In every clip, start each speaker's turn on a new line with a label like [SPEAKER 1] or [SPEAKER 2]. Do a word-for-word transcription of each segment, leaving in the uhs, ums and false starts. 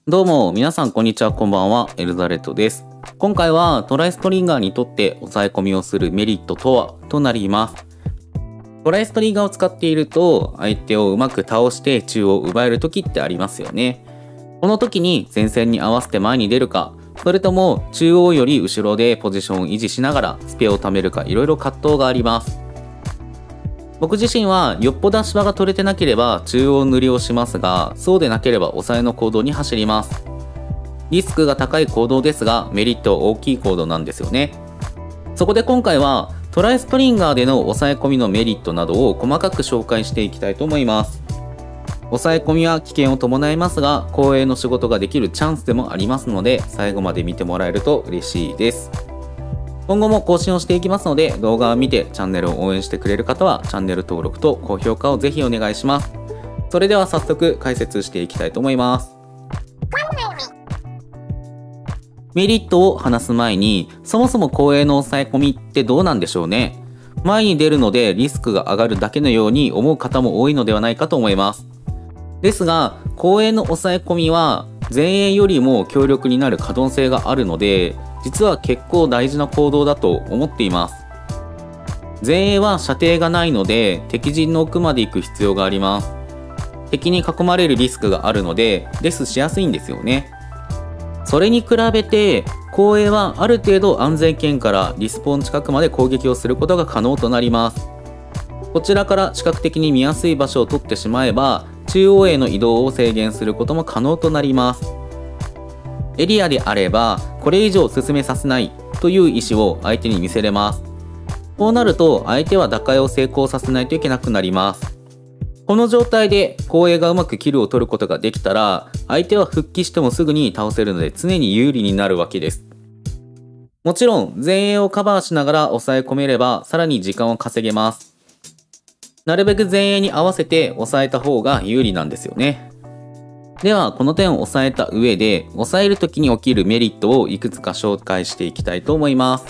[SPEAKER 1] どうも、皆さんこんにちは、こんばんは、エルザレットです。今回はトライストリンガーにとって抑え込みをするメリットとはとなります。トライストリンガーを使っていると、相手をうまく倒して中央を奪える時ってありますよね。この時に前線に合わせて前に出るか、それとも中央より後ろでポジションを維持しながらスペを貯めるか、いろいろ葛藤があります。僕自身はよっぽど足場が取れてなければ中央塗りをしますが、そうでなければ抑えの行動に走ります。リスクが高い行動ですが、メリット大きい行動なんですよね。そこで今回はトライストリンガーでの抑え込みのメリットなどを細かく紹介していきたいと思います。抑え込みは危険を伴いますが、後衛の仕事ができるチャンスでもありますので、最後まで見てもらえると嬉しいです。今後も更新をしていきますので、動画を見てチャンネルを応援してくれる方はチャンネル登録と高評価をぜひお願いします。それでは早速解説していきたいと思います。メリットを話す前に、そもそも後衛の抑え込みってどうなんでしょうね。前に出るのでリスクが上がるだけのように思う方も多いのではないかと思います。ですが、後衛の抑え込みは前衛よりも強力になる可能性があるので、実は結構大事な行動だと思っています。前衛は射程がないので敵陣の奥まで行く必要があります。敵に囲まれるリスクがあるのでレスしやすいんですよね。それに比べて後衛はある程度安全圏からリスポーン近くまで攻撃をすることが可能となります。こちらから視覚的に見やすい場所を取ってしまえば中央への移動を制限することも可能となります。エリアであればこれ以上進めさせないという意思を相手に見せれます。こうなると相手は打開を成功させないといけなくなります。この状態で後衛がうまくキルを取ることができたら、相手は復帰してもすぐに倒せるので常に有利になるわけです。もちろん前衛をカバーしながら抑え込めればさらに時間を稼げます。なるべく前衛に合わせて抑えた方が有利なんですよね。ではこの点を抑えた上で、抑える時に起きるメリットをいくつか紹介していきたいと思います。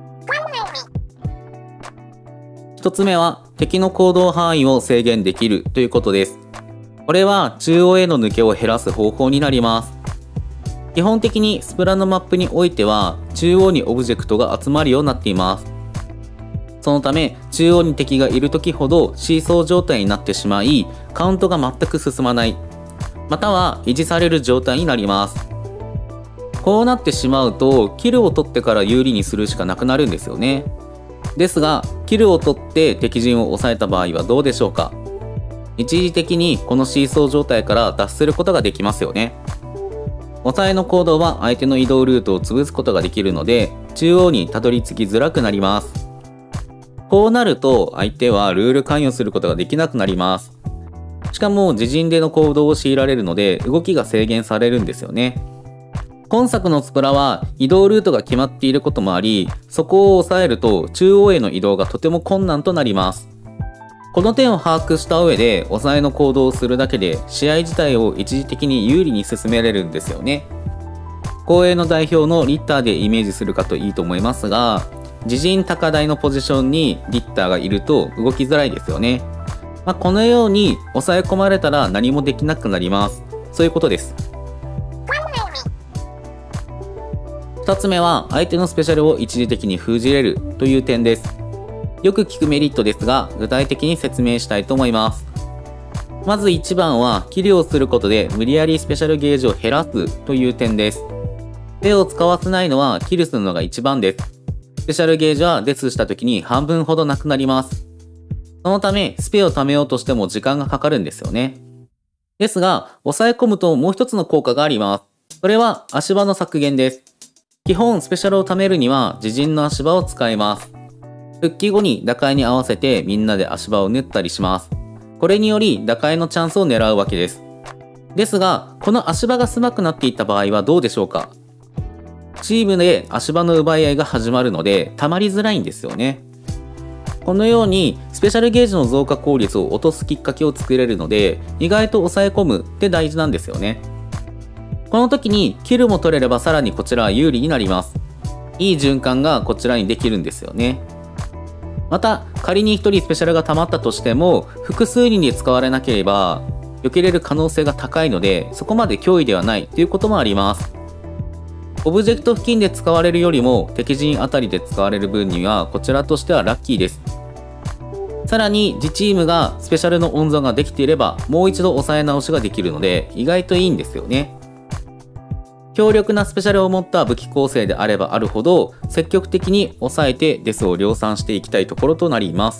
[SPEAKER 1] 一つ目は敵の行動範囲を制限できるということです。これは中央への抜けを減らす方法になります。基本的にスプラのマップにおいては中央にオブジェクトが集まるようになっています。そのため中央に敵がいる時ほどシーソー状態になってしまい、カウントが全く進まない、または維持される状態になります。こうなってしまうとキルを取ってから有利にするしかなくなるんですよね。ですがキルを取って敵陣を抑えた場合はどうでしょうか。一時的にこのシーソー状態から脱することができますよね。抑えの行動は相手の移動ルートを潰すことができるので中央にたどり着きづらくなります。こうなると相手はルール関与することができなくなります。しかも自陣での行動を強いられるので動きが制限されるんですよね。今作のスプラは移動ルートが決まっていることもあり、そこを抑えると中央への移動がとても困難となります。この点を把握した上で抑えの行動をするだけで試合自体を一時的に有利に進められるんですよね。後衛の代表のリッターでイメージするかといいと思いますが、自陣高台のポジションにリッターがいると動きづらいですよね。まあ、このように抑え込まれたら何もできなくなります。そういうことです。ふたつめは相手のスペシャルを一時的に封じれるという点です。よく聞くメリットですが、具体的に説明したいと思います。まずいちばんはキルをすることで無理やりスペシャルゲージを減らすという点です。手を使わせないのはキルするのがいちばんです。スペシャルゲージはデスした時に半分ほどなくなります。そのためスペを貯めようとしても時間がかかるんですよね。ですが抑え込むともう一つの効果があります。それは足場の削減です。基本スペシャルを貯めるには自陣の足場を使います。復帰後に打開に合わせてみんなで足場を縫ったりします。これにより打開のチャンスを狙うわけです。ですがこの足場が狭くなっていった場合はどうでしょうか。チームで足場の奪い合いが始まるので溜まりづらいんですよね。このようにスペシャルゲージの増加効率を落とすきっかけを作れるので、意外と抑え込むって大事なんですよね。この時にキルも取れればさらにこちらは有利になります。いい循環がこちらにできるんですよね。また仮にひとりスペシャルが溜まったとしても複数人で使われなければ避けれる可能性が高いので、そこまで脅威ではないということもあります。オブジェクト付近で使われるよりも敵陣あたりで使われる分にはこちらとしてはラッキーです。さらに自チームがスペシャルの温存ができていればもう一度抑え直しができるので意外といいんですよね。強力なスペシャルを持った武器構成であればあるほど積極的に抑えてデスを量産していきたいところとなります。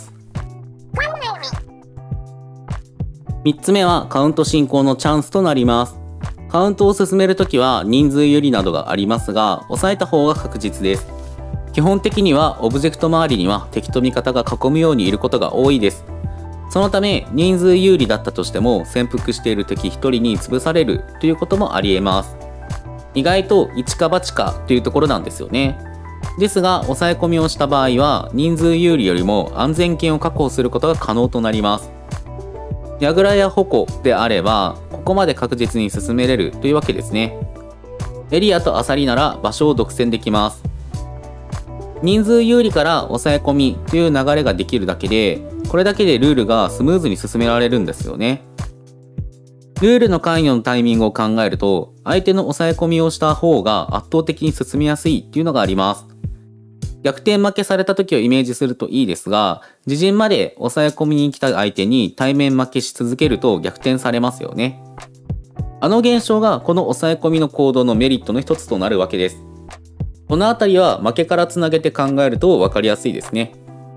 [SPEAKER 1] みっつめはカウント進行のチャンスとなります。カウントを進めるときは人数有利などがありますが抑えた方が確実です。基本的にはオブジェクト周りには敵と味方が囲むようにいることが多いです。そのため人数有利だったとしても潜伏している敵ひとりに潰されるということもありえます。意外と一か八かというところなんですよね。ですが抑え込みをした場合は人数有利よりも安全圏を確保することが可能となります。櫓や矛であればここまで確実に進めれるというわけですね。エリアとアサリなら場所を独占できます。人数有利から抑え込みという流れができるだけでこれだけでルールがスムーズに進められるんですよね。ルールの関与のタイミングを考えると相手の抑え込みをした方が圧倒的に進みやすいっていうのがあります。逆転負けされた時をイメージするといいですが自陣まで抑え込みに来た相手に対面負けし続けると逆転されますよね。あの現象がこの抑え込みの行動のメリットの一つとなるわけです。このあたりは負けからつなげて考えると分かりやすいですね。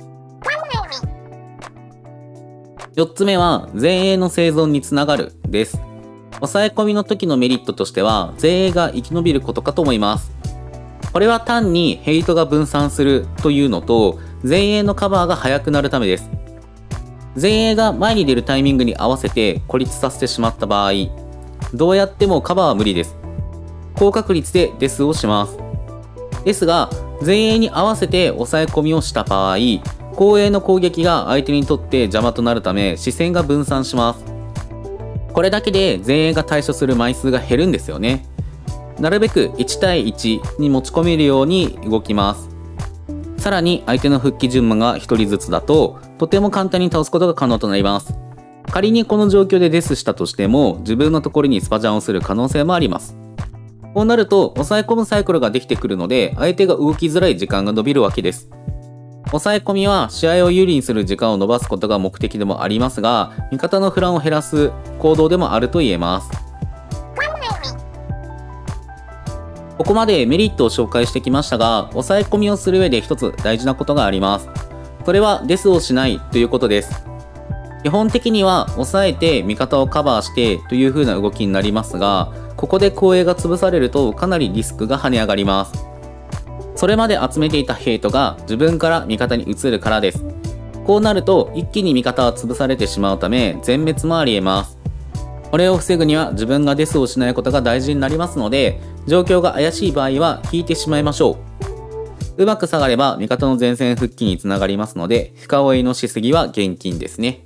[SPEAKER 1] よっつめは前衛の生存につながるです。抑え込みの時のメリットとしては前衛が生き延びることかと思います。これは単にヘイトが分散するというのと前衛のカバーが速くなるためです。前衛が前に出るタイミングに合わせて孤立させてしまった場合どうやってもカバーは無理です。高確率でデスをします。ですが前衛に合わせて抑え込みをした場合後衛の攻撃が相手にとって邪魔となるため視線が分散します。これだけで前衛が対処する枚数が減るんですよね。なるべくいち対いちに持ち込めるように動きます。さらに相手の復帰順番がひとりずつだととても簡単に倒すことが可能となります。仮にこの状況でデスしたとしても自分のところにスパジャンをする可能性もあります。こうなると抑え込むサイクルができてくるので相手が動きづらい時間が伸びるわけです。抑え込みは試合を有利にする時間を伸ばすことが目的でもありますが味方のフランを減らす行動でもあると言えます。ここまでメリットを紹介してきましたが抑え込みをする上で一つ大事なことがあります。それはデスをしないということです。基本的には抑えて味方をカバーしてという風な動きになりますがここで後衛が潰されるとかなりリスクが跳ね上がります。それまで集めていたヘイトが自分から味方に移るからです。こうなると一気に味方は潰されてしまうため全滅もありえます。これを防ぐには自分がデスをしないことが大事になりますので状況が怪しい場合は引いてしまいましょう。うまく下がれば味方の前線復帰につながりますので深追いのしすぎは厳禁ですね。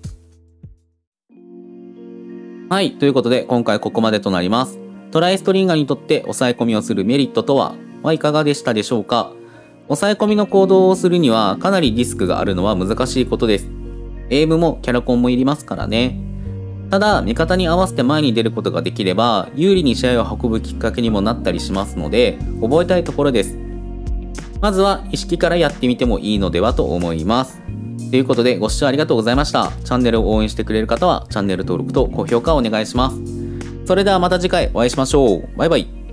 [SPEAKER 1] はい、ということで今回ここまでとなります。トライストリンガーにとって抑え込みをするメリットとは、はいかがでしたでしょうか。抑え込みの行動をするにはかなりリスクがあるのは難しいことです。エイムもキャラコンもいりますからね。ただ味方に合わせて前に出ることができれば有利に試合を運ぶきっかけにもなったりしますので覚えたいところです。まずは意識からやってみてもいいのではと思います。ということでご視聴ありがとうございました。チャンネルを応援してくれる方はチャンネル登録と高評価をお願いします。それではまた次回お会いしましょう。バイバイ。